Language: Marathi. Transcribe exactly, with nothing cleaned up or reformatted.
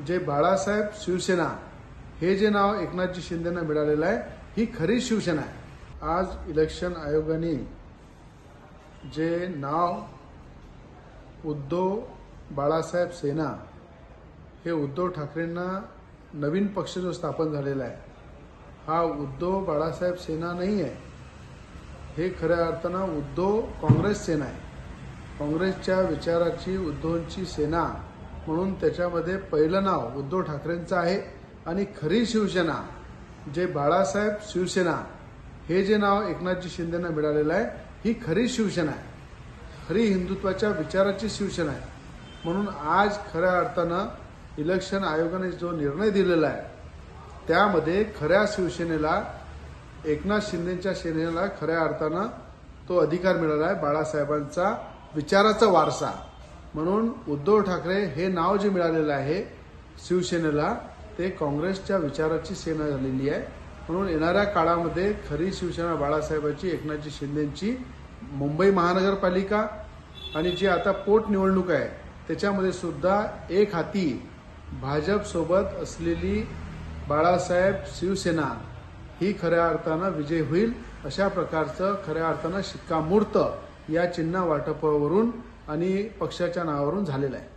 जे बाळासाहेब शिवसेना हे जे नाव एकनाथजी शिंदेंना मिळालेलं आहे ही खरी शिवसेना आहे। आज इलेक्शन आयोगाने जे नाव उद्धव बाळासाहेब सेना हे उद्धव ठाकरेंना नवीन पक्ष जो स्थापन झालेला आहे हा उद्धव बाळासाहेब सेना नाही आहे, हे खऱ्या अर्थानं उद्धव काँग्रेस सेना आहे। काँग्रेसच्या विचाराची उद्धवांची सेना म्हणून त्याच्यामध्ये पहिलं नाव उद्धव ठाकरेंचं आहे आणि खरी शिवसेना जे बाळासाहेब शिवसेना हे जे नाव एकनाथजी शिंदेंना मिळालेलं आहे ही खरी शिवसेना आहे, खरी हिंदुत्वाच्या विचाराची शिवसेना आहे। म्हणून आज खऱ्या अर्थानं इलेक्शन आयोगाने जो निर्णय दिलेला आहे त्यामध्ये खऱ्या शिवसेनेला एकनाथ शिंदेच्या सेनेला खऱ्या अर्थानं तो अधिकार मिळाला आहे, बाळासाहेबांचा विचाराचा वारसा म्हणून उद्धव ठाकरे हे नाव जे मिळालेलं आहे शिवसेनेला ते काँग्रेसच्या विचाराची सेना झालेली आहे। म्हणून येणाऱ्या काळामध्ये खरी शिवसेना बाळासाहेबांची एकनाथजी शिंदेची मुंबई महानगरपालिका आणि जी आता पोटनिवडणूक आहे त्याच्यामध्ये सुद्धा एक हाती भाजप सोबत असलेली बाळासाहेब शिवसेना ही खऱ्या अर्थानं विजय होईल अशा प्रकारचं खऱ्या अर्थानं शिक्कामोर्तब या चिन्ह वाटपावरून आणि पक्षाच्या नावावरून झालेलं आहे।